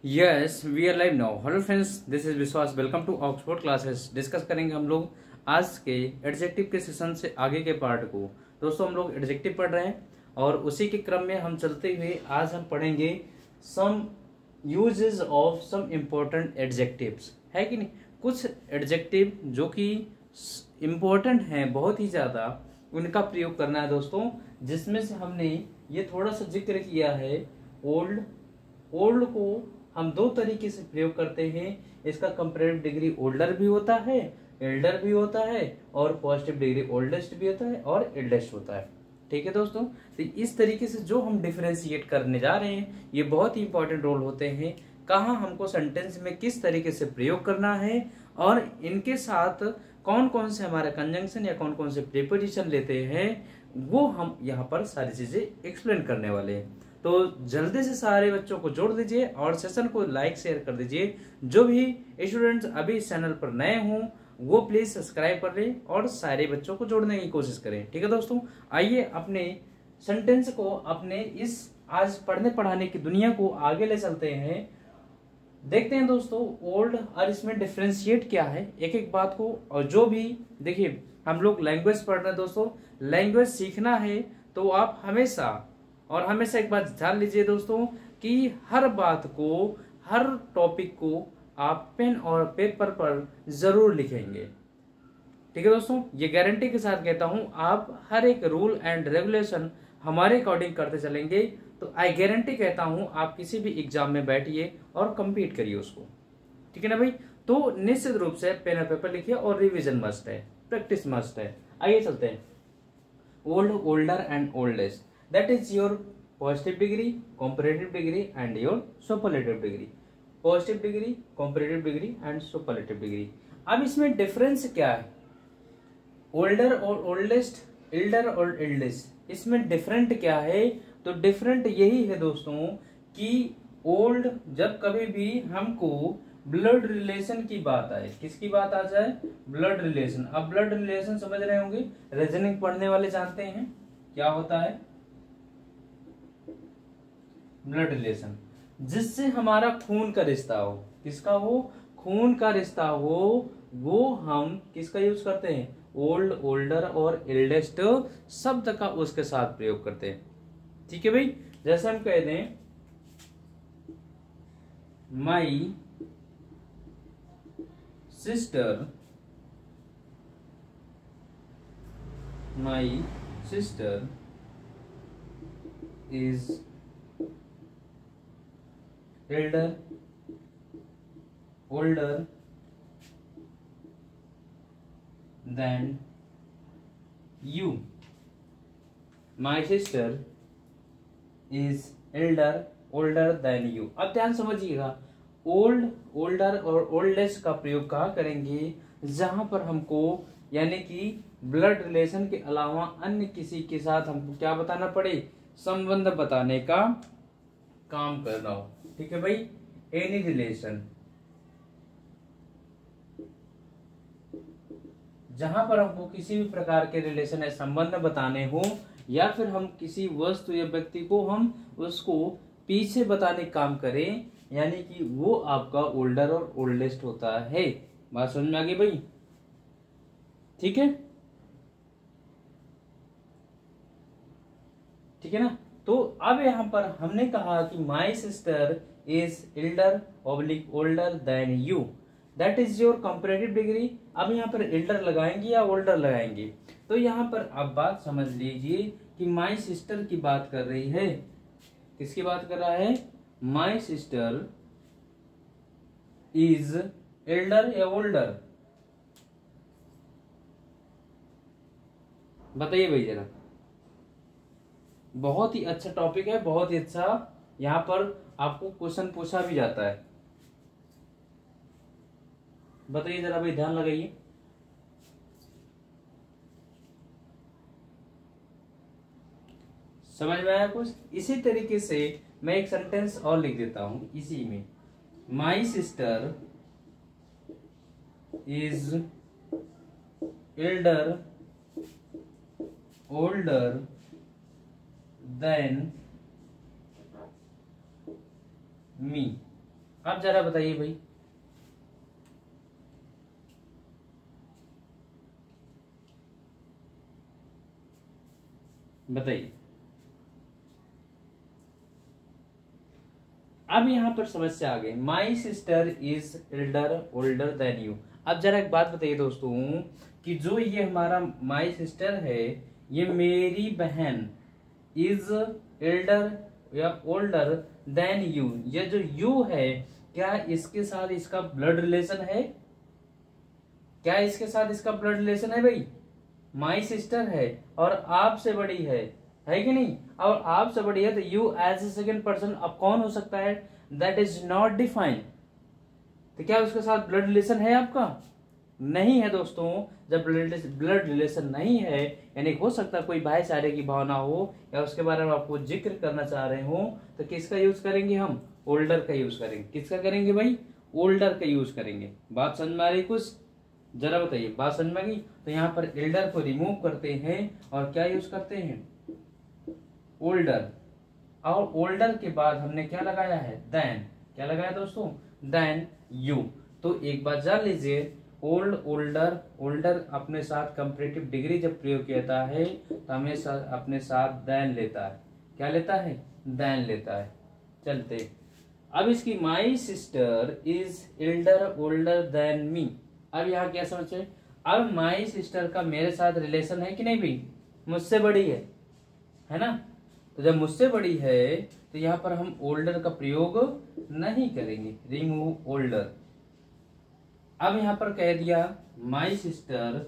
Yes we are live now. Hello friends, this is Vishwas. Welcome to Oxford classes. Discuss करेंगे हम लोग आज के एडजेक्टिव के सेशन से आगे के पार्ट को। दोस्तों, हम लोग एडजेक्टिव पढ़ रहे हैं और उसी के क्रम में हम चलते हुए आज हम पढ़ेंगे some uses of some important adjectives. है कि नहीं? कुछ एडजेक्टिव जो कि इम्पोर्टेंट हैं बहुत ही ज़्यादा, उनका प्रयोग करना है दोस्तों। जिसमें से हमने ये थोड़ा सा जिक्र किया है। ओल्ड ओल्ड को हम दो तरीके से प्रयोग करते हैं। इसका कंपैरेटिव डिग्री ओल्डर भी होता है, एल्डर भी होता है, और पॉजिटिव डिग्री ओल्डेस्ट भी होता है और एल्डेस्ट होता है। ठीक है दोस्तों, तो इस तरीके से जो हम डिफरेंशिएट करने जा रहे हैं, ये बहुत ही इंपॉर्टेंट रोल होते हैं। कहाँ हमको सेंटेंस में किस तरीके से प्रयोग करना है और इनके साथ कौन कौन से हमारे कंजंक्शन या कौन कौन से प्रीपोजिशन लेते हैं, वो हम यहाँ पर सारी चीजें एक्सप्लेन करने वाले हैं। तो जल्दी से सारे बच्चों को जोड़ दीजिए और सेशन को लाइक शेयर कर दीजिए। जो भी स्टूडेंट्स अभी इस चैनल पर नए हों वो प्लीज सब्सक्राइब कर लें और सारे बच्चों को जोड़ने की कोशिश करें। ठीक है दोस्तों, आइए अपने सेंटेंस को अपने इस आज पढ़ने पढ़ाने की दुनिया को आगे ले चलते हैं। देखते हैं दोस्तों ओल्ड और इसमें डिफ्रेंशिएट क्या है एक एक बात को। और जो भी देखिए, हम लोग लैंग्वेज पढ़ रहे हैं दोस्तों। लैंग्वेज सीखना है तो आप हमेशा और हमेशा एक बात ध्यान लीजिए दोस्तों कि हर बात को, हर टॉपिक को आप पेन और पेपर पर जरूर लिखेंगे। ठीक है दोस्तों, ये गारंटी के साथ कहता हूं। आप हर एक रूल एंड रेगुलेशन हमारे अकॉर्डिंग करते चलेंगे तो आई गारंटी कहता हूं आप किसी भी एग्जाम में बैठिए और कंपीट करिए उसको। ठीक है ना भाई? तो निश्चित रूप से पेन और पेपर लिखिए और रिवीजन मस्ट है, प्रैक्टिस मस्ट है। आइए चलते हैं। Old, older and oldest, that is your positive degree, comparative degree and your superlative degree. positive degree, comparative degree and superlative degree. अब इसमें डिफरेंस क्या है? ओल्डर और ओल्डेस्ट, एल्डर और एल्डेस्ट, इसमें डिफरेंट क्या है? तो डिफरेंट यही है दोस्तों कि ओल्ड जब कभी भी हमको ब्लड रिलेशन की बात आए, किसकी बात आ जाए? Blood relation. अब ब्लड रिलेशन समझ रहे होंगे, रीजनिंग पढ़ने वाले जानते हैं क्या होता है ब्लड रिलेशन। जिससे हमारा खून का रिश्ता हो, किसका हो? खून का रिश्ता हो, वो हम किसका यूज करते हैं? ओल्ड, ओल्डर और एल्डेस्ट शब्द का उसके साथ प्रयोग करते हैं। ठीक है भाई? जैसे हम कह दें my sister, my sister is elder, older than you. My sister is elder, older than you. अब ध्यान समझिएगा, ओल्ड, ओल्डर और ओल्डेस्ट का प्रयोग कहाँ करेंगे? जहां पर हमको यानी कि ब्लड रिलेशन के अलावा अन्य किसी के साथ हमको क्या बताना पड़े? संबंध बताने का काम करना हो। ठीक है भाई? एनी रिलेशन, जहां पर हमको किसी भी प्रकार के रिलेशन या संबंध बताने हो, या फिर हम किसी वस्तु या व्यक्ति को हम उसको पीछे बताने का काम करें, यानी कि वो आपका ओल्डर और ओल्डेस्ट होता है। बात समझ में आ गई भाई? ठीक है, ठीक है ना? तो अब यहाँ पर हमने कहा कि my sister is elder oblique older than you, that is your comparative degree. अब यहाँ पर एल्डर लगाएंगे या ओल्डर लगाएंगे? तो यहाँ पर अब बात समझ लीजिए कि माई सिस्टर की बात कर रही है। किसकी बात कर रहा है? माई सिस्टर इज एल्डर या ओल्डर? बताइए भाई जरा। बहुत ही अच्छा टॉपिक है, बहुत ही अच्छा। यहाँ पर आपको क्वेश्चन पूछा भी जाता है। बताइए जरा भाई, ध्यान लगाइए। समझ में आया कुछ? इसी तरीके से मैं एक सेंटेंस और लिख देता हूं इसी में। My sister is elder, older than me. आप जरा बताइए भाई। बताइए। अब यहाँ पर समस्या आ गई, my sister is elder older than you. अब जरा एक बात बताइए दोस्तों कि जो ये हमारा माई सिस्टर है, ये मेरी बहन, इज एल्डर या ओल्डर देन यू, ये जो यू है क्या इसके साथ इसका ब्लड रिलेशन है? क्या इसके साथ इसका ब्लड रिलेशन है भाई? माई सिस्टर है और आपसे बड़ी है कि नहीं? और आपसे बड़ी है तो you as a second person अब कौन हो सकता है? That is not defined. तो क्या उसके साथ ब्लड रिलेशन है आपका? नहीं है दोस्तों। जब ब्लड रिलेशन नहीं है, यानी हो सकता है कोई भाईचारे की भावना हो या उसके बारे में आपको जिक्र करना चाह रहे हो, तो किसका यूज करेंगे हम? ओल्डर का यूज करेंगे। किसका करेंगे भाई? ओल्डर का यूज करेंगे। बात समझ में आ रही कुछ? जरा बताइए, बात समझ में आ गई? तो यहाँ पर एल्डर को रिमूव करते हैं और क्या यूज करते हैं? ओल्डर। और ओल्डर के बाद हमने क्या लगाया है? देन। क्या लगाया दोस्तों? Than you. तो एक बात जान लीजिए, ओल्ड ओल्डर, ओल्डर अपने साथ कंपैरेटिव डिग्री जब प्रयोग किया है तो हमेशा अपने साथ देन लेता है। क्या लेता है? देन लेता है। चलते अब इसकी my sister is elder older than me. अब यहाँ क्या समझे? अब माई सिस्टर का मेरे साथ रिलेशन है कि नहीं भाई? मुझसे बड़ी है ना? तो जब मुझसे बड़ी है तो यहाँ पर हम ओल्डर का प्रयोग नहीं करेंगे, रिमूव ओल्डर। अब यहां पर कह दिया my sister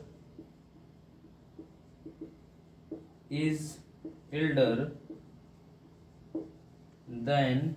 is elder than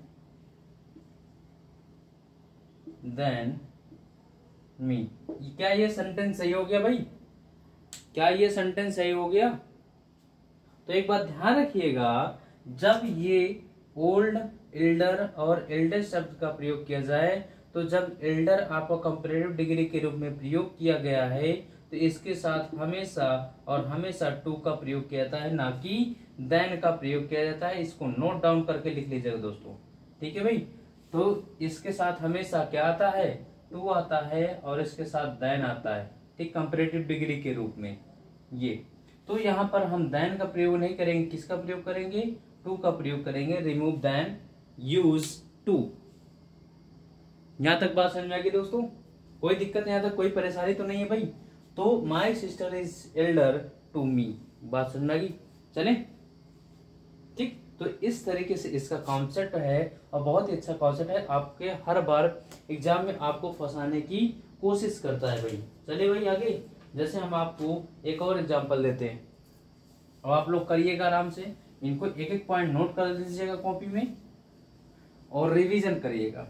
me. क्या ये सेंटेंस सही हो गया भाई? क्या ये सेंटेंस सही हो गया? तो एक बात ध्यान रखिएगा, जब ये ओल्ड, एल्डर और एल्डेस्ट शब्द का प्रयोग किया जाए तो जब एल्डर आपको कंपैरेटिव डिग्री के रूप में प्रयोग किया गया है तो इसके साथ हमेशा और हमेशा टू का प्रयोग किया जाता है, ना कि देन का प्रयोग किया जाता है। इसको नोट डाउन करके लिख लीजिएगा दोस्तों, ठीक है भाई? तो इसके साथ हमेशा क्या आता है? टू आता है और इसके साथ देन आता है, ठीक, कंपैरेटिव डिग्री के रूप में ये। तो यहाँ पर हम देन का प्रयोग नहीं करेंगे, किसका प्रयोग करेंगे? टू का प्रयोग करेंगे। Remove than, use to. यहां तक बात समझ में आ गई दोस्तों? कोई दिक्कत यहां तक, कोई परेशानी तो नहीं है भाई? तो my sister is elder to me, बात समझ में आ गई? चले, ठीक। तो इस तरीके से इसका कॉन्सेप्ट है और बहुत ही अच्छा कॉन्सेप्ट है, आपके हर बार एग्जाम में आपको फंसाने की कोशिश करता है भाई। चलिए भाई आगे, जैसे हम आपको एक और एग्जाम्पल देते हैं और आप लोग करिएगा आराम से, इनको एक एक पॉइंट नोट कर लीजिएगा कॉपी में और रिवीजन करिएगा,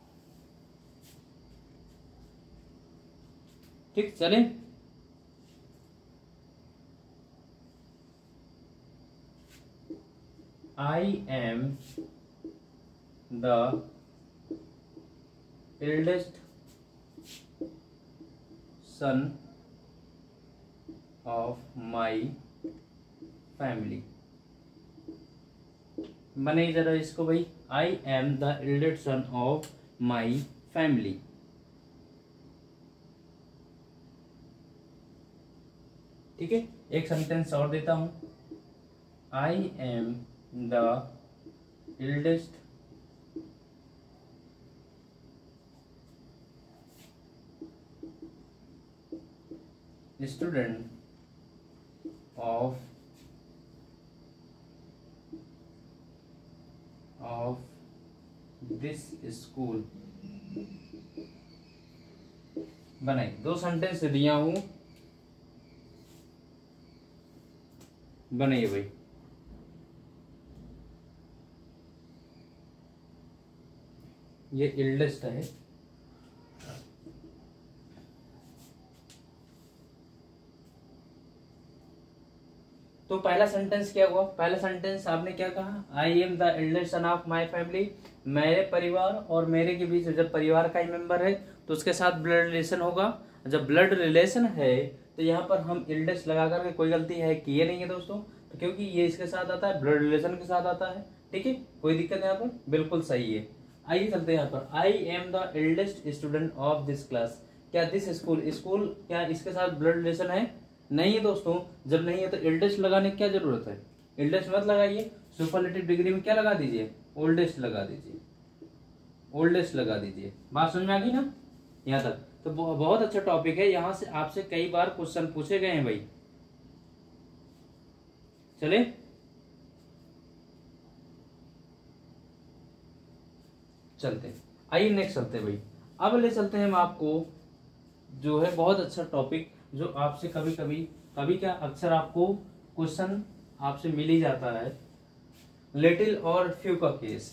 ठीक। चले, I am the eldest son of my family. बने जरा इसको भाई, I am the eldest son of my family. ठीक है, एक सेंटेंस और देता हूं, I am the eldest student of this school. बनाई, दो सेंटेंस दिया हूं, बनाइए भाई। ये एल्डेस्ट है, तो पहला सेंटेंस क्या हुआ? पहला सेंटेंस आपने क्या कहा? I am the eldest son of my family. मेरे परिवार और मेरे के बीच जब परिवार का ही मेंबर है तो उसके साथ ब्लड रिलेशन होगा। जब ब्लड रिलेशन है तो यहाँ पर हम एल्डेस्ट लगा करके कोई गलती है कि ये नहीं है दोस्तों, तो क्योंकि ये इसके साथ आता है, ब्लड रिलेशन के साथ आता है, ठीक है, कोई दिक्कत यहाँ पर? बिल्कुल सही है। आइए चलते हैं यहाँ पर। I am the eldest student of this class. क्या दिस स्कूल, स्कूल क्या इसके साथ ब्लड रिलेशन है? नहीं है दोस्तों। जब नहीं है तो एल्डेस्ट लगाने की क्या जरूरत है? एल्डेस्ट मत लगाइए, सुपरलेटिव डिग्री में क्या लगा दीजिए? ओल्डेस्ट लगा दीजिए, ओल्डेस्ट लगा दीजिए। बात समझ में आ गई ना यहाँ तक? तो बहुत अच्छा टॉपिक है, यहाँ से आपसे कई बार क्वेश्चन पूछे गए हैं भाई। चले चलते हैं, आइए नेक्स्ट चलते हैं भाई। अब ले चलते हैं हम आपको जो है बहुत अच्छा टॉपिक, जो आपसे कभी क्या अक्सर आपको क्वेश्चन आपसे मिल ही जाता है, लिटिल और फ्यू का केस।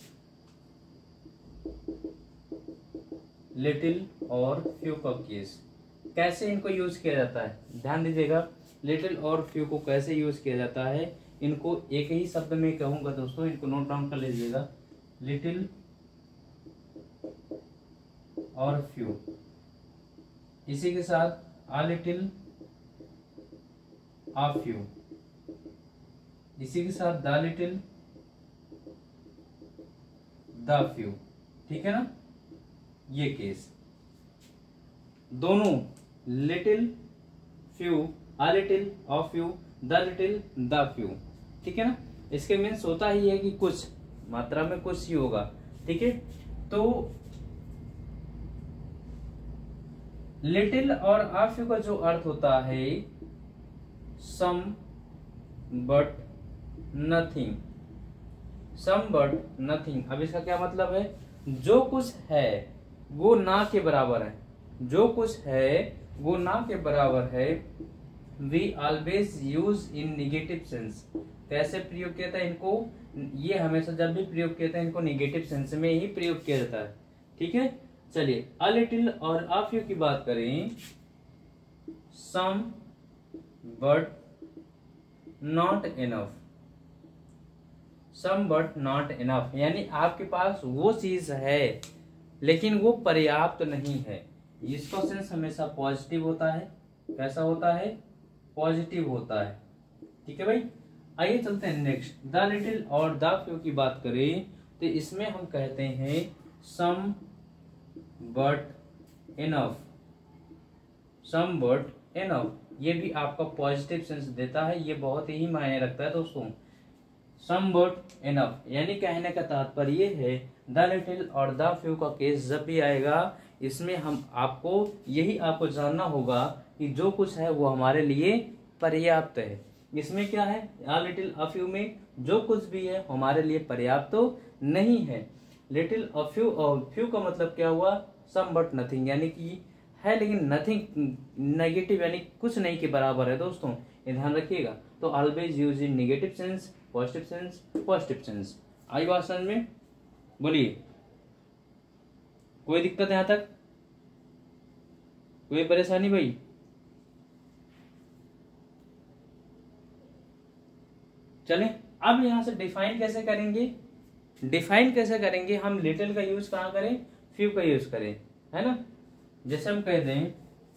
लिटिल और फ्यू का केस कैसे इनको यूज किया जाता है, ध्यान दीजिएगा। लिटिल और फ्यू को कैसे यूज किया जाता है, इनको एक ही शब्द में कहूंगा दोस्तों, इनको नोट डाउन कर लीजिएगा। लिटिल और फ्यू, इसी के साथ आ लिटिल आ फ्यू, इसी के साथ द लिटिल द फ्यू, ठीक है ना। ये केस दोनों little few, a little a few, the little the few, ठीक है ना। इसके मीन्स होता ही है कि कुछ मात्रा में कुछ ही होगा, ठीक है। तो लिटिल और आ फ्यू का जो अर्थ होता है some but nothing, some but nothing. अब इसका क्या मतलब है? जो कुछ है वो ना के बराबर है, जो कुछ है वो ना के बराबर है। We always use in negative sense. कैसे प्रयोग किया था इनको? ये हमेशा जब भी प्रयोग किया था इनको निगेटिव सेंस में ही प्रयोग किया जाता है, ठीक है। चलिए अ लिटिल और आ फ्यू की बात करें। Some but not enough, some but not enough, यानी आपके पास वो चीज है लेकिन वो पर्याप्त नहीं है। इसका सेंस हमेशा पॉजिटिव होता है। कैसा होता है? पॉजिटिव होता है, ठीक है भाई। आइए चलते हैं नेक्स्ट। द लिटिल और द फ्यू की बात करें तो इसमें हम कहते हैं some but enough, some but enough. ये भी आपका पॉजिटिव सेंस देता है, ये बहुत ही मायने रखता है दोस्तों। सम बट इनफ यानी कहने का तात्पर्य है द लिटिल और द फ्यू का केस जब भी आएगा, इसमें हम आपको यही आपको जानना होगा कि जो कुछ है वो हमारे लिए पर्याप्त है। इसमें क्या है? आ लिटिल अ फ्यू में जो कुछ भी है हमारे लिए पर्याप्त तो नहीं है। लिटिल अ फ्यू, और फ्यू का मतलब क्या हुआ? सम बट नथिंग, यानी कि है लेकिन नथिंग नेगेटिव, यानी कुछ नहीं के बराबर है दोस्तों, ये ध्यान रखिएगा। तो always use in negative sense, positive sense, positive sense. आई बात समझ में? बोलिए, कोई दिक्कत यहां तक? कोई परेशानी भाई? चलें अब यहां से डिफाइन कैसे करेंगे? डिफाइन कैसे करेंगे? हम लिटिल का यूज कहां करें? फ्यू का यूज करें, है ना। जैसे हम कह दें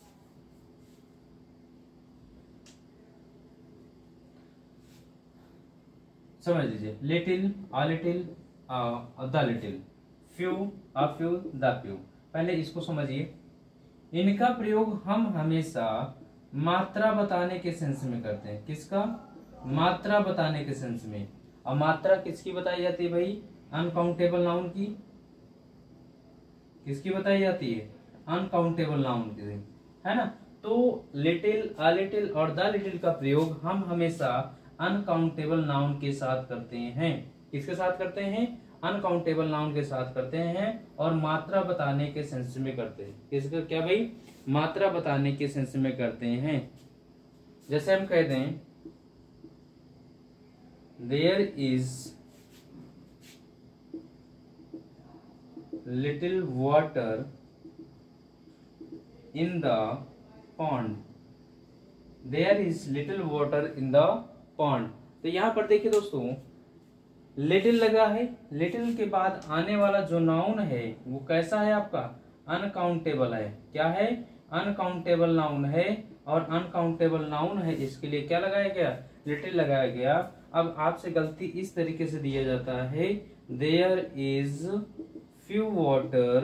समझ लीजिए, little a little the little, few a few the few. पहले इसको समझिए, इनका प्रयोग हम हमेशा मात्रा बताने के सेंस में करते हैं। किसका? मात्रा बताने के सेंस में। और मात्रा किसकी बताई जाती है भाई? अनकाउंटेबल नाउन की। किसकी बताई जाती है? अनकाउंटेबल नाउन की, है ना। तो लिटिल, आ लिटिल और द लिटिल का प्रयोग हम हमेशा अनकाउंटेबल नाउन के साथ करते हैं। किसके साथ करते हैं? अनकाउंटेबल नाउन के साथ करते हैं और मात्रा बताने के सेंस में करते हैं। किसका? क्या भाई? मात्रा बताने के सेंस में करते हैं। जैसे हम कहते हैं there is little water in the pond, there is little water in the pond. तो यहां पर देखिए दोस्तों, लिटिल लगा है, लिटिल के बाद आने वाला जो नाउन है वो कैसा है आपका? अनकाउंटेबल है। क्या है? अनकाउंटेबल नाउन है। और अनकाउंटेबल नाउन है, इसके लिए क्या लगाया गया? लिटिल लगाया गया। अब आपसे गलती इस तरीके से दिया जाता है, there is few water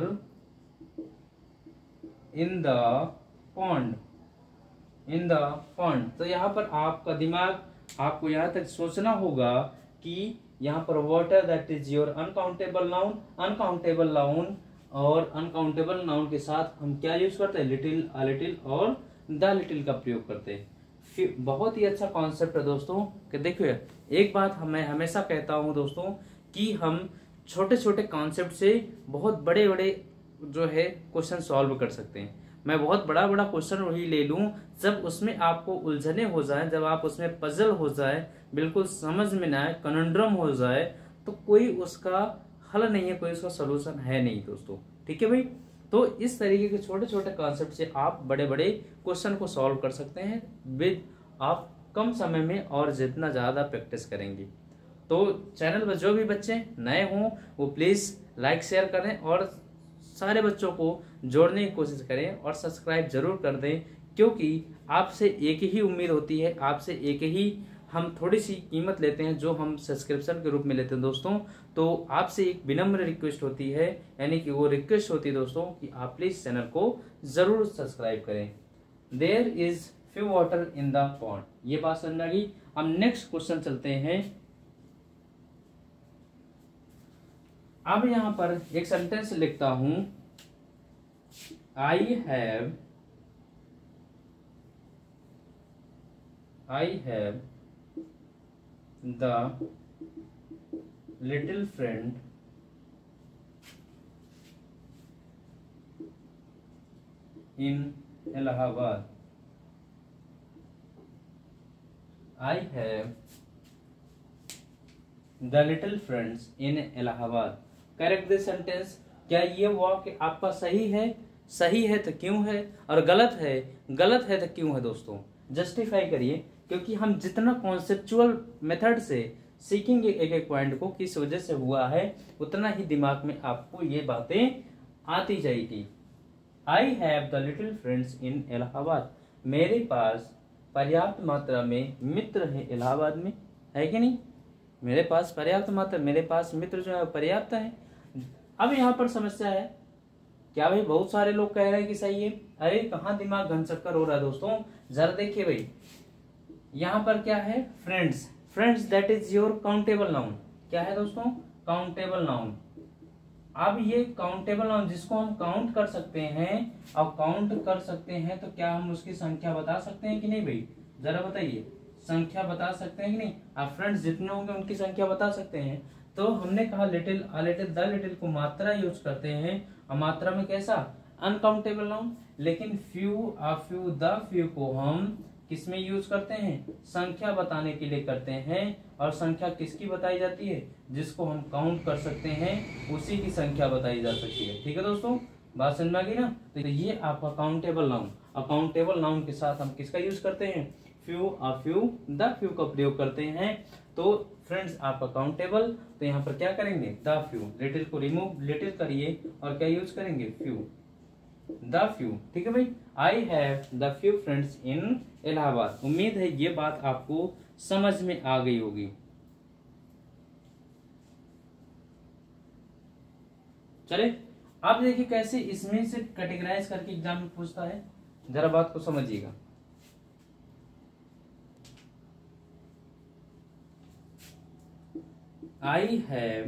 in the pond, in the pond। तो यहाँ पर आपका दिमाग, आपको यहाँ तक सोचना होगा कि यहाँ पर water that is your uncountable noun, uncountable noun और अनकाउंटेबल नाउन के साथ हम क्या यूज करते हैं, लिटिल, अ लिटिल और द लिटिल का प्रयोग करते हैं। फिर बहुत ही अच्छा कॉन्सेप्ट है दोस्तों कि देखिए, एक बात मैं हमेशा कहता हूँ दोस्तों कि हम छोटे छोटे कॉन्सेप्ट से बहुत बड़े बड़े जो है क्वेश्चन सॉल्व कर सकते हैं। मैं बहुत बड़ा बड़ा क्वेश्चन वही ले लूं जब उसमें आपको उलझने हो जाए, जब आप उसमें पजल हो जाए, बिल्कुल समझ में ना आए, कनंड्रम हो जाए, तो कोई उसका हल नहीं है, कोई उसका सोल्यूशन है नहीं दोस्तों। ठीक है भाई। तो इस तरीके के छोटे छोटे कॉन्सेप्ट से आप बड़े बड़े क्वेश्चन को सॉल्व कर सकते हैं विद आप कम समय में और जितना ज्यादा प्रैक्टिस करेंगे। तो चैनल पर जो भी बच्चे नए हों वो प्लीज लाइक शेयर करें और सारे बच्चों को जोड़ने की कोशिश करें और सब्सक्राइब जरूर कर दें, क्योंकि आपसे एक ही उम्मीद होती है, आपसे एक ही हम थोड़ी सी कीमत लेते हैं जो हम सब्सक्रिप्शन के रूप में लेते हैं दोस्तों। तो आपसे एक विनम्र रिक्वेस्ट होती है, यानी कि वो रिक्वेस्ट होती है दोस्तों कि आप प्लीज चैनल को जरूर सब्सक्राइब करें। There is few water in the pond, ये बात समझ आ गई। हम नेक्स्ट क्वेश्चन चलते हैं। अब यहां पर एक सेंटेंस लिखता हूं, I have the little friend in Allahabad. I have the little friends in Allahabad. Correct this sentence. क्या ये वाक्य आपका सही है? सही है तो क्यों है, और गलत है, गलत है तो क्यों है दोस्तों? जस्टिफाई करिए, क्योंकि हम जितना कॉन्सेप्चुअल मेथड से सीखेंगे एक एक पॉइंट को किस वजह से हुआ है, उतना ही दिमाग में आपको ये बातें आती जाएगी। I have the little friends in Allahabad. मेरे पास पर्याप्त मात्रा में मित्र है इलाहाबाद में, है कि नहीं? मेरे पास पर्याप्त मात्रा, मेरे पास मित्र जो है पर्याप्त है। अब यहाँ पर समस्या है, क्या भाई बहुत सारे लोग कह रहे हैं कि सही है? अरे कहाँ दिमाग घन चक्कर हो रहा है दोस्तों, जरा देखिए भाई। यहाँ पर क्या है? Friends, friends that is your countable noun. क्या है दोस्तों? Countable noun. अब ये काउंटेबल नाउन जिसको हम काउंट कर सकते हैं, अब काउंट कर सकते हैं तो क्या हम उसकी संख्या बता सकते हैं कि नहीं भाई? जरा बताइए, संख्या बता सकते हैं कि नहीं? आप फ्रेंड्स जितने होंगे उनकी संख्या बता सकते हैं। तो हमने कहा little, a little, the little को मात्रा यूज करते हैं, और मात्रा में कैसा? Uncountable noun. लेकिन few, a few, the few को हम किसमें यूज करते हैं? संख्या बताने के लिए करते हैं। और संख्या किसकी बताई जाती है? जिसको हम काउंट कर सकते हैं उसी की संख्या बताई जा सकती है। ठीक है दोस्तों, बात समझ में आ गई ना? तो ये आपका काउंटेबल नाउन। अकाउंटेबल नाउन के साथ हम किसका यूज करते हैं? Few, a few, the few का प्रयोग करते हैं। तो फ्रेंड्स आपका काउंटेबल, तो यहाँ पर क्या करेंगे? The few. लिटिल को रिमूव, लिटिल करिए और क्या यूज करेंगे? Few, the few. ठीक है भाई। I have the few friends in Allahabad. उम्मीद है ये बात आपको समझ में आ गई होगी। चले आप देखिए कैसे इसमें से कैटेगराइज करके एग्जाम में पूछता है, जरा बात को समझिएगा। I have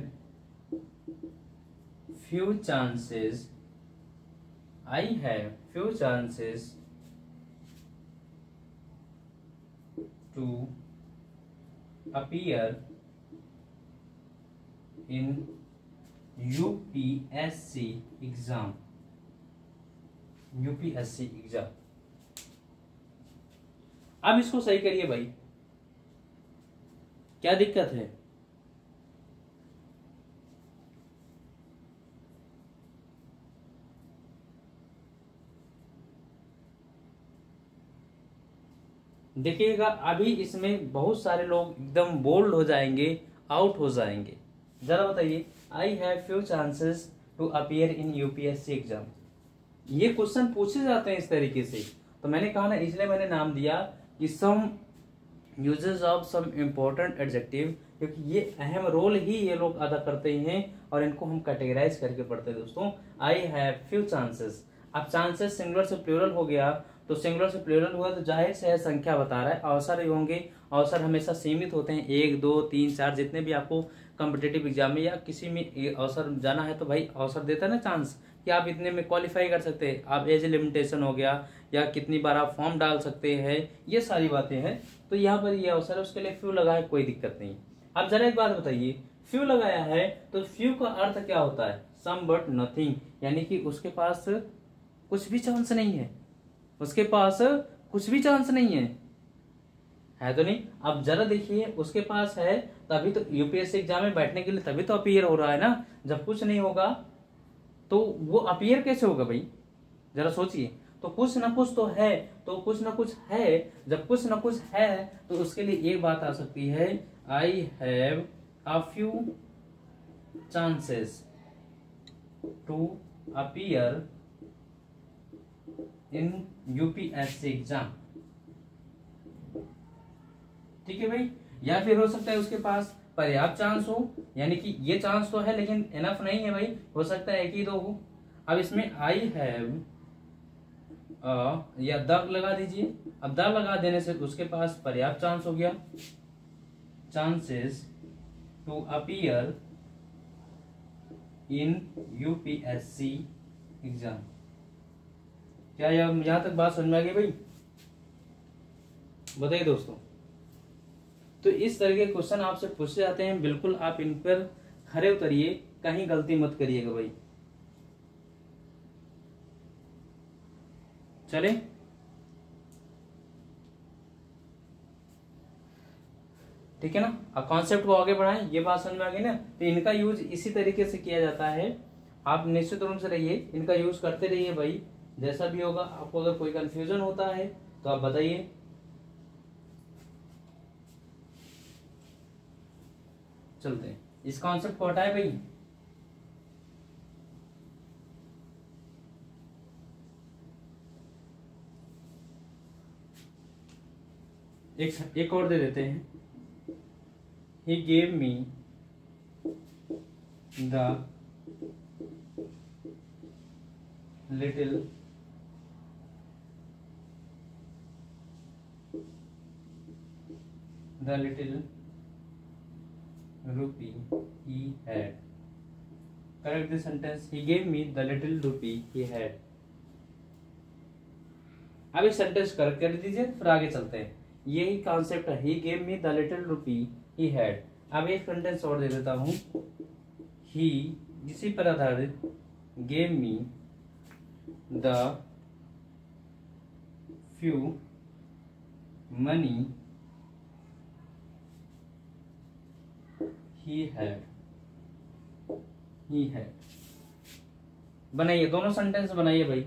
few chances, I have few chances to appear in UPSC exam, UPSC exam. अब इसको सही करिए भाई, क्या दिक्कत है? देखिएगा अभी इसमें बहुत सारे लोग एकदम बोल्ड हो जाएंगे, आउट हो जाएंगे। जरा बताइए, I have few chances to appear in UPSC exam. ये क्वेश्चन पूछे जाते हैं इस तरीके से। तो मैंने कहा ना, इसलिए मैंने नाम दिया कि some uses of some important adjective, क्योंकि ये अहम रोल ही ये लोग अदा करते हैं और इनको हम कैटेगराइज करके पढ़ते हैं दोस्तों। आई हैव फ्यू चांसेस, अब चांसेस सिंगुलर से प्लूरल हो गया, तो सिंगुलर से प्लूरल हुआ तो जाहिर से है संख्या बता रहा है, अवसर ही होंगे। अवसर हमेशा सीमित होते हैं, 1 2 3 4, जितने भी आपको कॉम्पिटेटिव एग्जाम में या किसी में अवसर जाना है तो भाई अवसर देता है ना चांस कि आप इतने में क्वालिफाई कर सकते हैं। आप एज लिमिटेशन हो गया या कितनी बार आप फॉर्म डाल सकते हैं, ये सारी बातें हैं। तो यहाँ पर ये अवसर है, उसके लिए फ्यू लगा है, कोई दिक्कत नहीं। अब जरा एक बात बताइए, फ्यू लगाया है तो फ्यू का अर्थ क्या होता है? सम बट नथिंग, यानी कि उसके पास कुछ भी चांस नहीं है, उसके पास कुछ भी चांस नहीं है तो नहीं। अब जरा देखिए, उसके पास है तभी तो यूपीएससी एग्जाम में बैठने के लिए तभी तो अपीयर हो रहा है ना। जब कुछ नहीं होगा तो वो अपीयर कैसे होगा भाई? जरा सोचिए। तो कुछ ना कुछ तो है, तो कुछ ना कुछ है। जब कुछ ना कुछ है तो उसके लिए एक बात आ सकती है, I have a few chances to appear in UPSC exam. ठीक है भाई। या फिर हो सकता है उसके पास पर्याप्त चांस हो, यानी कि ये चांस तो है लेकिन इनफ नहीं है भाई, हो सकता है एक ही दो हो। अब इसमें आई हैव या द लगा दीजिए। अब द लगा देने से उसके पास पर्याप्त चांस हो गया, chances to appear in UPSC exam. क्या यहां तक बात समझ में आ गई भाई? बताइए दोस्तों। तो इस तरह के क्वेश्चन आपसे पूछे जाते हैं, बिल्कुल आप इन पर खरे उतरिए, कहीं गलती मत करिएगा भाई। चले ठीक है ना। अब कॉन्सेप्ट को आगे बढ़ाएं, ये बात समझ में आ गई ना। तो इनका यूज इसी तरीके से किया जाता है, आप निश्चित रूप से रहिए, इनका यूज करते रहिए भाई। जैसा भी होगा, आपको अगर कोई कंफ्यूजन होता है तो आप बताइए। चलते हैं, इस कॉन्सेप्ट को हटाए भाई। एक और दे देते हैं। He gave me the little rupee he had. Correct the sentence. He gave me the little rupee he had. अब एक सेंटेंस करेक्ट कर दीजिए, फिर आगे चलते हैं। यही कॉन्सेप्ट है, he gave me the little rupee he had। अब एक सेंटेंस और दे देता हूं, he इसी पर आधारित gave me the few money he had। बनाइए, दोनों सेंटेंस बनाइए भाई।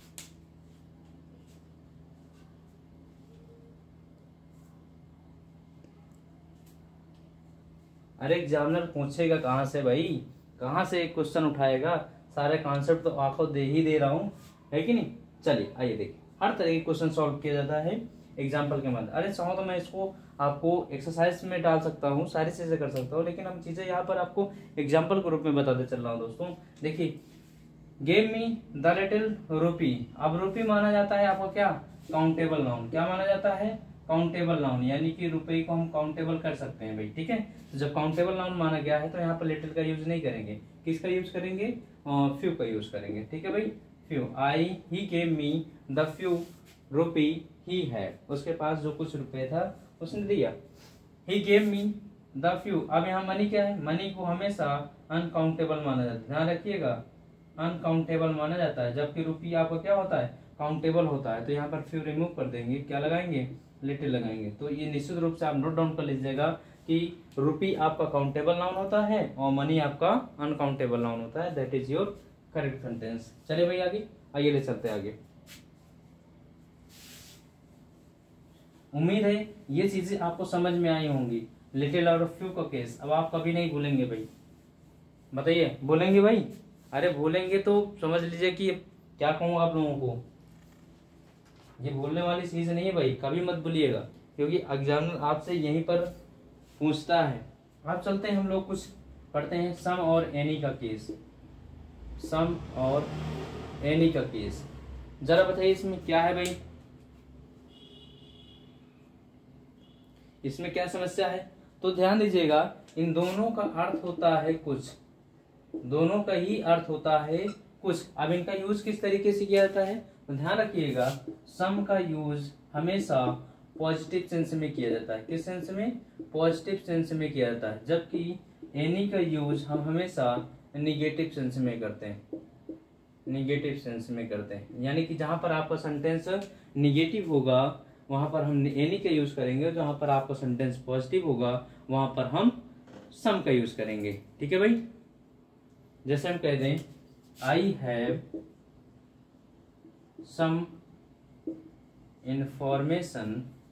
अरे एग्जामिनर पूछेगा कहाँ से भाई, कहाँ से एक क्वेश्चन उठाएगा? सारे कॉन्सेप्ट तो आपको दे ही दे रहा हूँ, है कि नहीं। चलिए आइए देखिए, हर तरह के क्वेश्चन सॉल्व किया जाता है एग्जाम्पल के मदद। अरे चाहो तो मैं इसको आपको एक्सरसाइज में डाल सकता हूँ, सारी चीजें कर सकता हूँ, लेकिन हम चीजें यहाँ पर आपको एग्जाम्पल के रूप में बताते चल रहा हूँ दोस्तों। देखिए, गेव मी द लिटिल रूपी। अब रूपी माना जाता है आपको क्या? Countable noun. क्या माना जाता है? काउंटेबल नाउन, यानी कि रुपए को हम काउंटेबल कर सकते हैं भाई। ठीक है, तो जब काउंटेबल नाउन माना गया है तो यहाँ पर लिटिल का यूज नहीं करेंगे, किसका यूज करेंगे? फ्यू का यूज करेंगे। ठीक है भाई, few. I he gave me the few rupee he had. उसके पास जो कुछ रुपए था उसने दिया। He gave me the few. अब यहाँ मनी क्या है? मनी को हमेशा अनकाउंटेबल माना जाता है, ध्यान रखिएगा, अनकाउंटेबल माना जाता है, जबकि रुपी आपका क्या होता है? काउंटेबल होता है। तो यहाँ पर फ्यू रिमूव कर देंगे, क्या लगाएंगे? लिटिल लगाएंगे। तो ये निश्चित रूप से आप नोट डाउन कर लीजिएगा कि रुपी आपका काउंटेबल नाउन होता है और मनी आपका अनकाउंटेबल नाउन होता है। That is your correct sentence. चलिए भाई आगे, आइए ले चलते हैं आगे। उम्मीद है ये चीजें आपको समझ में आई होंगी, लिटिल और फ्यू का केस। अब आप कभी नहीं भूलेंगे भाई, बताइए भूलेंगे भाई? अरे भूलेंगे तो समझ लीजिए कि क्या कहूँ आप लोगों को, ये भूलने वाली चीज नहीं है भाई, कभी मत भूलिएगा। क्योंकि एग्जामिनर आपसे यहीं पर पूछता है। अब चलते हैं हम लोग कुछ पढ़ते हैं सम और एनी का केस। सम और एनी का केस जरा बताइए इसमें क्या है भाई, इसमें क्या समस्या है। तो ध्यान दीजिएगा, इन दोनों का अर्थ होता है कुछ, दोनों का ही अर्थ होता है कुछ। अब इनका यूज किस तरीके से किया जाता है, तो ध्यान रखिएगा, सम का यूज हमेशा पॉजिटिव सेंस में किया जाता है। किस सेंस में, पॉजिटिव सेंस में किया जाता है, जबकि एनी का यूज हम हमेशा निगेटिव सेंस में करते हैं, निगेटिव सेंस में करते हैं। यानी कि जहां पर आपका सेंटेंस निगेटिव होगा वहां पर हम एनी का यूज करेंगे, जहां पर आपका सेंटेंस पॉजिटिव होगा वहां पर हम सम का यूज करेंगे। ठीक है भाई, जैसे हम कह दें I have some information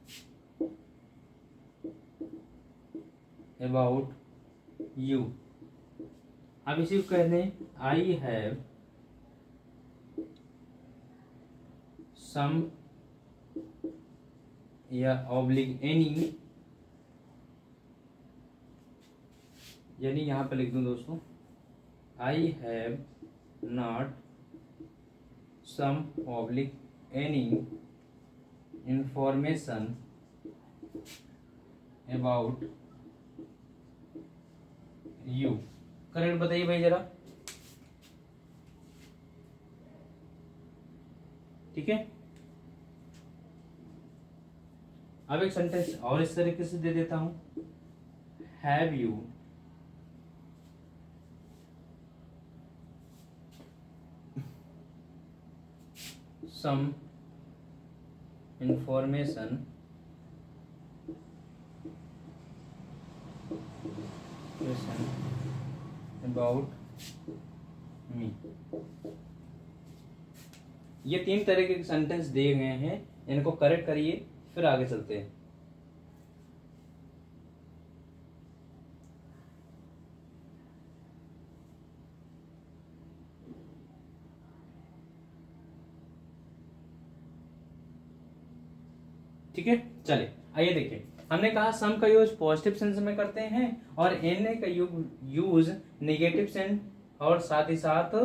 about you. अब इसी को कह दें आई हैव सम या ऑब्लिक एनी, यानी यहां पर लिख दूं दोस्तों, I have not some oblique any information about you. Correct बताइए भाई जरा। ठीक है, अब एक सेंटेंस और इस तरीके से दे देता हूं, have you some information about me. ये 3 तरह के सेंटेंस दिए गए हैं, इनको करेक्ट करिए फिर आगे चलते हैं। ठीक है, चलिए आइए देखिए, हमने कहा सम का यूज पॉजिटिव सेंस में करते हैं और एन का यूज नेगेटिव सेंस और साथ ही साथ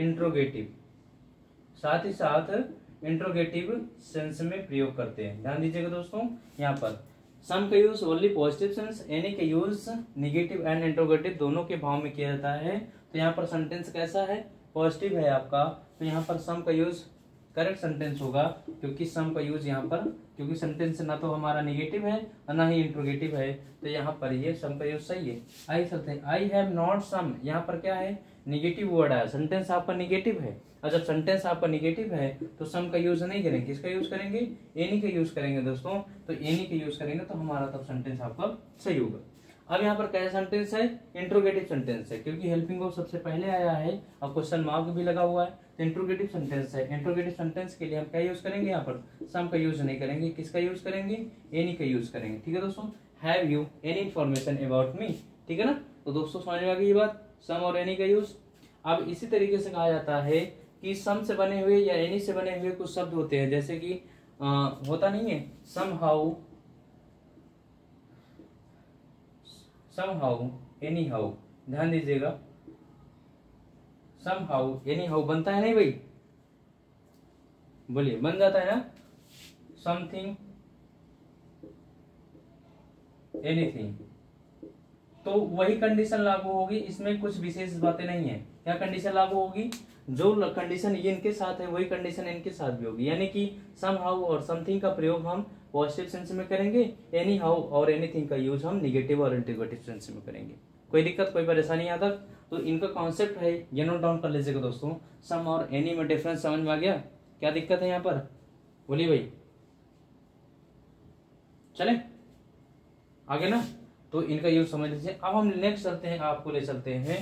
इंट्रोगेटिव सेंस में प्रयोग करते हैं। ध्यान दीजिएगा दोस्तों, यहाँ पर सम का use only positive sense, any का यूज नेगेटिव एंड इंट्रोगेटिव दोनों के भाव में किया जाता है। तो यहाँ पर सेंटेंस कैसा है, पॉजिटिव है आपका, तो यहाँ पर सम का यूज करेक्ट सेंटेंस होगा, क्योंकि सम का यूज यहाँ पर, क्योंकि सेंटेंस ना तो हमारा नेगेटिव है और ना ही इंट्रोगेटिव है, तो यहाँ पर ये सम का यूज सही है। आइए चलते हैं, आई हैव नॉट सम, यहाँ पर क्या है, निगेटिव वर्ड आया, सेंटेंस आपका निगेटिव है, और जब सेंटेंस आपका निगेटिव है तो सम का यूज नहीं करेंगे, किसका यूज करेंगे, एनी का यूज करेंगे दोस्तों। तो एनी का यूज करेंगे तो हमारा तब सेंटेंस आपका सही होगा। अब यहाँ पर कैसा सेंटेंस है, इंट्रोगेटिव सेंटेंस है, क्योंकि हेल्पिंग वर्ब सबसे पहले आया है और क्वेश्चन मार्क भी लगा हुआ है, तो इंट्रोगेटिव सेंटेंस है। इंट्रोगेटिव सेंटेंस के लिए हम क्या यूज करेंगे, यहाँ पर सम का यूज नहीं करेंगे, किसका यूज करेंगे, एनी का यूज करेंगे। ठीक है दोस्तों, have you any information about me, ठीक है ना। तो दोस्तों समझ में आ गई ये बात, सम और एनी का यूज। अब इसी तरीके से कहा जाता है कि सम से बने हुए या एनी से बने हुए कुछ शब्द होते हैं, जैसे कि होता नहीं है somehow, anyhow, ध्यान दीजिएगा, somehow anyhow बनता है नहीं भाई, बोलिए, बन जाता है ना, समथिंग एनीथिंग, तो वही कंडीशन लागू होगी, इसमें कुछ विशेष बातें नहीं है। क्या कंडीशन लागू होगी, जो कंडीशन इनके साथ है वही कंडीशन इनके साथ भी होगी, यानी कि समहाउ और समथिंग का प्रयोग हम पॉजिटिव सेंस में करेंगे, एनी हाउ और एनीथिंग का यूज हम निगेटिव और इंटीग्रेटिव सेंस में करेंगे। कोई दिक्कत, कोई परेशानी यहाँ तक, तो इनका कॉन्सेप्ट है, ये नोट डाउन कर लीजिएगा दोस्तों। सम और एनी में डिफरेंस समझ में आ गया, क्या दिक्कत है यहाँ पर, बोलिए भाई, चले आगे ना, तो इनका यूज समझ लीजिए। अब हम नेक्स्ट चलते हैं, आपको ले चलते हैं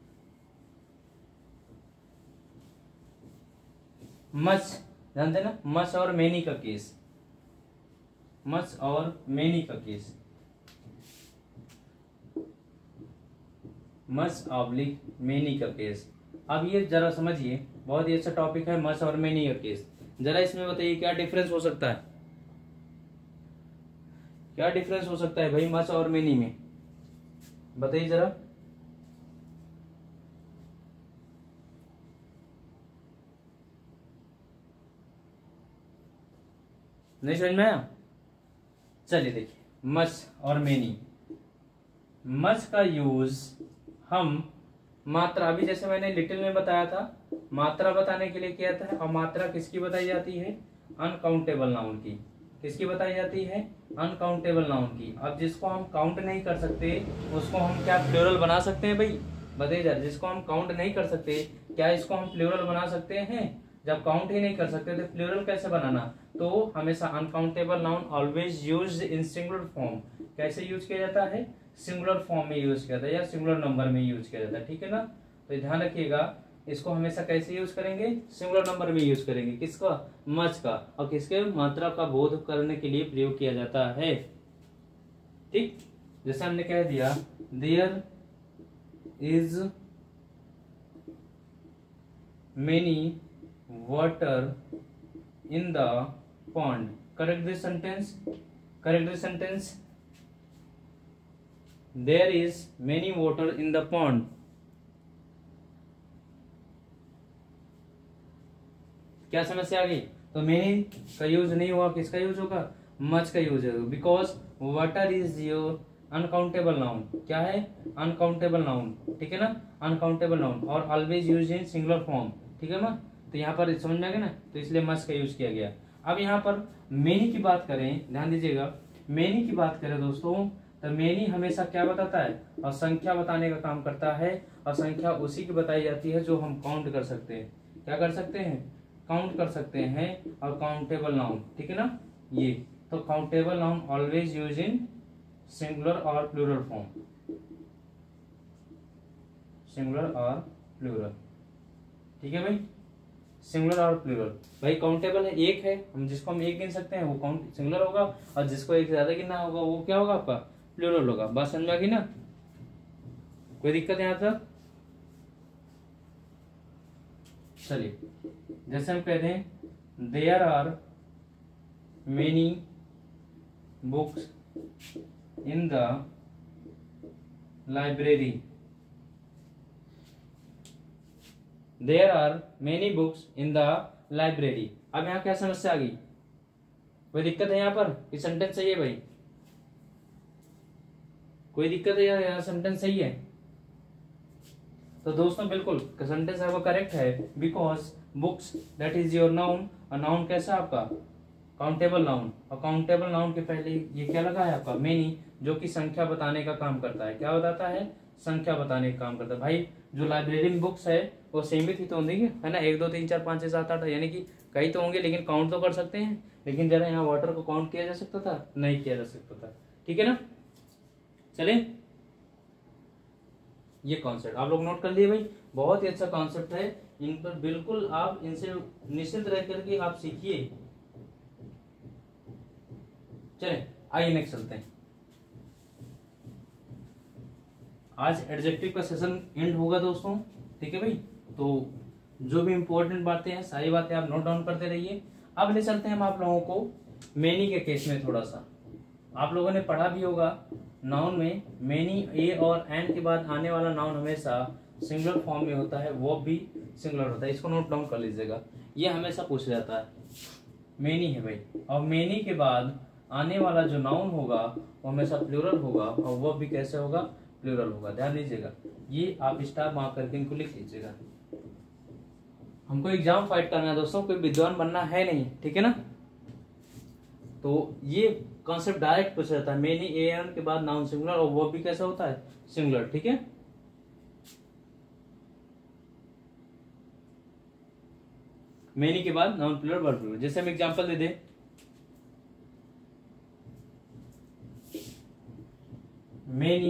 मच, ध्यान देना, मच और मेनी का केस, मच और मेनी का केस, मच ऑब्लिक मेनी का केस। अब ये जरा समझिए, बहुत ही अच्छा टॉपिक है मच और मेनी का केस। जरा इसमें बताइए क्या डिफरेंस हो सकता है। क्या डिफरेंस हो सकता है भाई मच और मेनी में, बताइए जरा। नहीं समझ में आया? चलिए देखिए, मच और मेनी, मच का यूज हम मात्रा, अभी जैसे मैंने लिटिल में बताया था, मात्रा बताने के लिए किया था। और मात्रा किसकी बताई जाती है? अनकाउंटेबल नाउन की। किसकी बताई जाती है? अनकाउंटेबल नाउन की। अब जिसको हम काउंट नहीं कर सकते उसको हम क्या प्लूरल बना सकते हैं भाई? बताइए जरा, जिसको हम काउंट नहीं कर सकते क्या इसको हम प्लूरल बना सकते हैं? जब काउंट ही नहीं कर सकते तो प्लूरल कैसे बनाना? तो हमेशा uncountable noun always used in singular form. कैसे यूज किया जाता है? सिंगुलर फॉर्म में यूज किया जाता है या सिंगुलर नंबर में यूज किया जाता है, ठीक है ना? तो ध्यान रखिएगा, इसको हमेशा कैसे यूज करेंगे? सिंगुलर नंबर में यूज करेंगे। किसका? मच का। और किसके? मात्रा का बोध करने के लिए प्रयोग किया जाता है, ठीक। जैसे हमने कह दिया there is many water in the pond. Correct this sentence, correct this sentence. There is many water in the pond. क्या समस्या आ गई? तो मेनी का यूज नहीं हुआ, किसका यूज होगा? मच का यूज होगा। Because water is your uncountable noun. क्या है? अनकाउंटेबल नाउन, ठीक है ना? अनकाउंटेबल नाउन और always use in singular form, ठीक है ना? तो यहाँ पर समझ में आ गया ना? तो इसलिए मच का यूज किया गया। अब यहाँ पर मेनी की बात करें, ध्यान दीजिएगा, मेनी की बात करें दोस्तों, तो मेनी हमेशा क्या बताता है? और संख्या बताने का काम करता है। और संख्या उसी की बताई जाती है जो हम काउंट कर सकते हैं। क्या कर सकते हैं? काउंट कर सकते हैं। और काउंटेबल नाउन, ठीक है ना? ये तो countable noun always use in singular और प्लूरल फॉर्म, सिंगुलर और प्लूरल, ठीक है भाई? सिंगुलर और प्लूरल। भाई काउंटेबल है, एक है, हम जिसको हम एक गिन सकते हैं वो काउंट सिंगुलर होगा, और जिसको एक से ज्यादा गिनना होगा वो क्या होगा? आपका प्लूरल होगा। बात समझ में आ गई ना? कोई दिक्कत यहाँ तक? चलिए, जैसे हम कहते हैं there are many books in the library. There are many books in the library. अब यहाँ क्या समस्या आ गई? कोई दिक्कत है यहाँ पर? कि सेंटेंस सही है भाई? कोई दिक्कत है? यहाँ सेंटेंस सही है? तो दोस्तों बिल्कुल सेंटेंस है वो करेक्ट है। Because books that is your noun. और नाउन कैसा है आपका? Countable noun. और काउंटेबल नाउन के पहले ये क्या लगा है आपका? मेनी, जो कि संख्या बताने का काम करता है। क्या बताता है? संख्या बताने का काम करता है। भाई जो लाइब्रेरी में बुक्स है वो सीमित ही तो होंगी, है ना? 1 2 3 4 5 6 7 8, यानी कि कई तो होंगे, लेकिन काउंट तो कर सकते हैं। लेकिन जरा यहाँ वाटर को काउंट किया जा सकता था? नहीं किया जा सकता था, ठीक है ना? चले, ये कॉन्सेप्ट आप लोग नोट कर लिए भाई। बहुत ही अच्छा कॉन्सेप्ट है, इन पर बिल्कुल आप इनसे निश्चिंत रह करके आप सीखिए। चले आइए नेक्स्ट चलते हैं। आज एडजेक्टिव का सेशन एंड होगा दोस्तों, ठीक है भाई? तो जो भी इंपॉर्टेंट बातें हैं सारी बातें आप नोट डाउन करते रहिए। अब ले चलते हैं हम आप लोगों को मेनी के केस में। थोड़ा सा आप लोगों ने पढ़ा भी होगा, नाउन में मेनी ए और एंड के बाद आने वाला नाउन हमेशा सिंगुलर फॉर्म में होता है, वो भी सिंगुलर होता है। इसको नोट डाउन कर लीजिएगा, ये हमेशा पूछा जाता है। मेनी है भाई, और मेनी के बाद आने वाला जो नाउन होगा वो हमेशा प्लूरल होगा, और वो भी कैसे होगा? प्लूरल होगा। ध्यान दीजिएगा, ये आप स्टार मार्क करके इनको लिख लीजिएगा। हमको एग्जाम फाइट करना है दोस्तों, कोई विद्वान बनना है नहीं, ठीक है ना? तो ये कॉन्सेप्ट डायरेक्ट पूछा जाता है, मेनी ए एन के बाद नाउन सिंगुलर, और वो भी कैसा होता है? सिंगुलर, ठीक है? मेनी के बाद नाउन प्लूरल वर्ब प्लूरल। जैसे हम एग्जांपल दे दें, many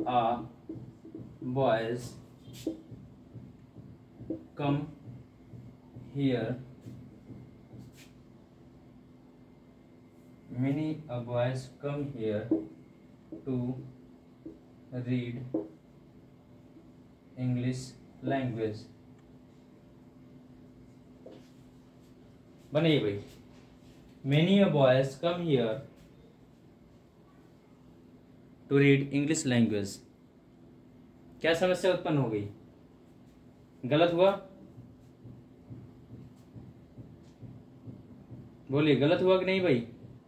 boys come here, many boys come here to read English language। बने भाई, many boys come here to read English language. क्या समस्या उत्पन्न हो गई? गलत हुआ? बोलिए, गलत हुआ कि नहीं भाई?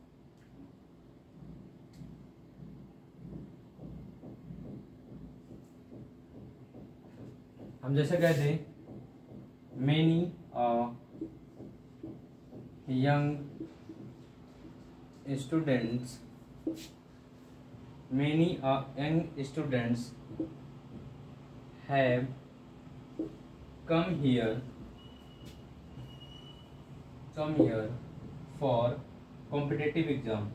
हम जैसे कहते many young students, many young students have come here for competitive exam।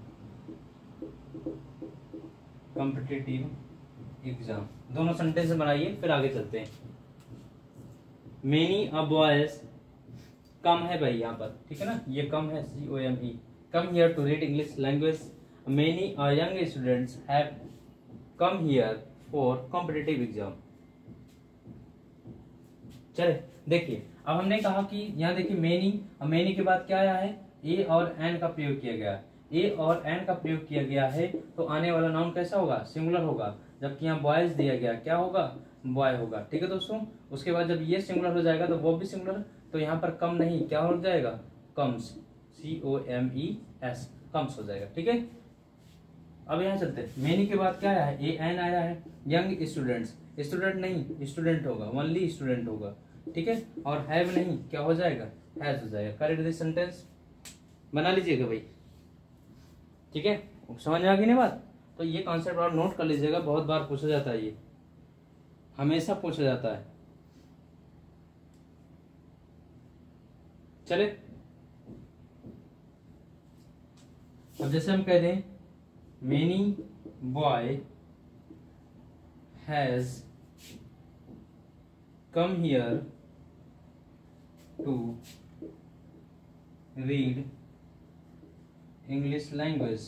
दोनों सेंटेंस बनाइए, फिर आगे चलते हैं। मेनी बॉयज, कम है भाई यहाँ पर, ठीक है ना, ये कम है, COME, come here to read English language। Many young students have come here for competitive exam। चले देखिए, अब हमने कहा कि यहाँ देखिए मेनी के बाद क्या आया है? ए और एन का प्रयोग किया गया। ए और एन का प्रयोग किया गया है तो आने वाला नाउन कैसा होगा? सिंगुलर होगा। जबकि यहाँ बॉयज दिया गया, क्या होगा? बॉय होगा। ठीक है दोस्तों, उसके बाद जब ये सिंगुलर हो जाएगा तो वो भी सिंगुलर, तो यहाँ पर कम नहीं, क्या हो जाएगा? कम्स, COMES, कम्स हो जाएगा। ठीक है, अब यहाँ चलते हैं। मेनी के बाद क्या आया है? ए एन आया है। यंग स्टूडेंट्स, स्टूडेंट नहीं, स्टूडेंट होगा, ओनली स्टूडेंट होगा। ठीक है, और हैव नहीं, क्या हो जाएगा? हैज हो जाएगा। करेक्ट दिस सेंटेंस बना लीजिएगा भाई। ठीक है, समझ में आ गई ना बात? तो ये कॉन्सेप्ट आप नोट कर लीजिएगा, बहुत बार पूछा जाता है, ये हमेशा पूछा जाता है। चले, अब जैसे हम कह दें many boy has come here to read English language.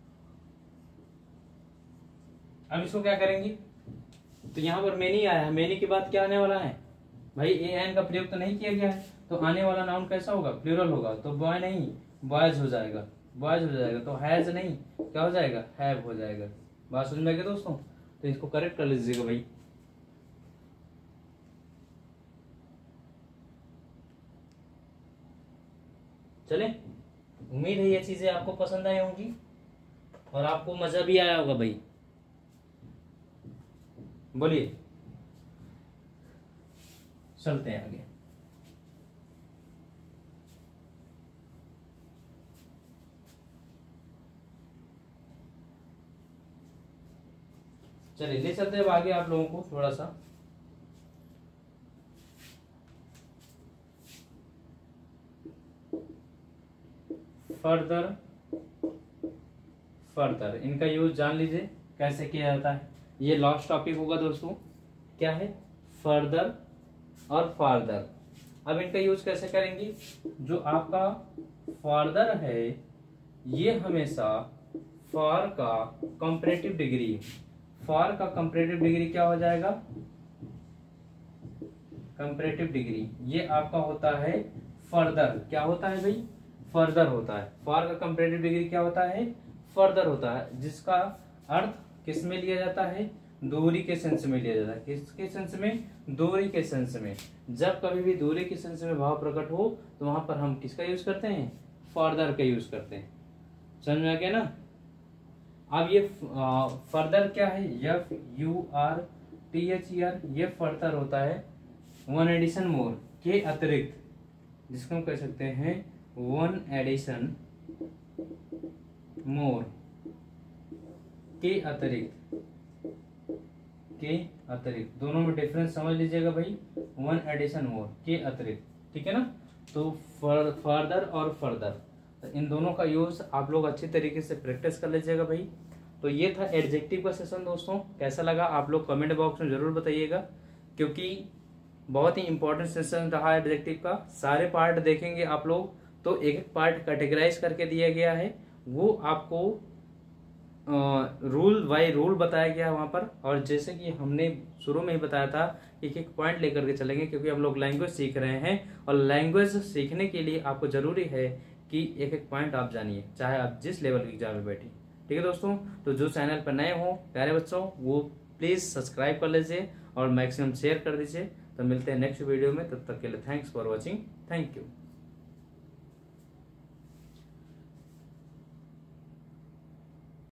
अब इसको क्या करेंगे? तो यहां पर मेनी आया है, मेनी के बाद क्या आने वाला है भाई? ए एन का प्रयोग तो नहीं किया गया है, तो आने वाला नाउन कैसा होगा? प्लूरल होगा। तो बॉय नहीं, बॉयज हो जाएगा, बॉयज हो जाएगा। तो हैज नहीं, क्या हो जाएगा? हैव हो जाएगा। बात समझ में आ गई दोस्तों? तो इसको करेक्ट कर लीजिएगा भाई। चले, उम्मीद है ये चीजें आपको पसंद आई होंगी और आपको मजा भी आया होगा भाई। बोलिए, चलते हैं आगे। चलिए ले चलते हैं आगे आप लोगों को थोड़ा सा। फर्दर इनका यूज जान लीजिए कैसे किया जाता है। ये लास्ट टॉपिक होगा दोस्तों। क्या है? फर्दर और फार्दर। अब इनका यूज कैसे करेंगे? जो आपका फार्दर है ये हमेशा फॉर का कंपैरेटिव डिग्री, फॉर का कंपैरेटिव डिग्री क्या हो जाएगा? कंपैरेटिव डिग्री ये आपका होता है फर्दर। क्या होता है भाई? फर्दर होता है। फॉर का कंपैरेटिव डिग्री क्या होता है? फर्दर होता है, जिसका अर्थ किस में लिया जाता है? दूरी के सेंस में लिया जाता है। किसके सेंस में? दूरी के सेंस में। जब कभी भी दूरी के सेंस में भाव प्रकट हो तो वहां पर हम किसका यूज करते हैं? फर्दर का यूज करते हैं। समझ में आ गया ना? अब ये फर्दर क्या है? FURTHER, ये फर्दर होता है वन एडिशन मोर के अतिरिक्त, जिसको हम कह सकते हैं वन एडिशन मोर के अतिरिक्त। दोनों में डिफरेंस समझ लीजिएगा भाई। वन एडिशन मोर के अतिरिक्त, ठीक है ना? तो फर्दर और फर्दर, तो इन दोनों का यूज आप लोग अच्छी तरीके से प्रैक्टिस कर लीजिएगा भाई। तो ये था एडजेक्टिव का सेशन दोस्तों। कैसा लगा आप लोग कमेंट बॉक्स में जरूर बताइएगा, क्योंकि बहुत ही इंपॉर्टेंट सेशन रहा एडजेक्टिव का। सारे पार्ट देखेंगे आप लोग तो एक एक पार्ट कैटेगराइज करके दिया गया है, वो आपको रूल बाय रूल बताया गया है वहाँ पर। और जैसे कि हमने शुरू में ही बताया था, एक एक पॉइंट लेकर के चलेंगे, क्योंकि हम लोग लैंग्वेज सीख रहे हैं और लैंग्वेज सीखने के लिए आपको जरूरी है कि एक एक पॉइंट आप जानिए, चाहे आप जिस लेवल के एग्जाम में बैठे। ठीक है दोस्तों, तो जो चैनल पर नए हो प्यारे बच्चों वो प्लीज़ सब्सक्राइब कर लीजिए और मैक्सिमम शेयर कर दीजिए। तो मिलते हैं नेक्स्ट वीडियो में, तब तक के लिए thanks for watching, thank you.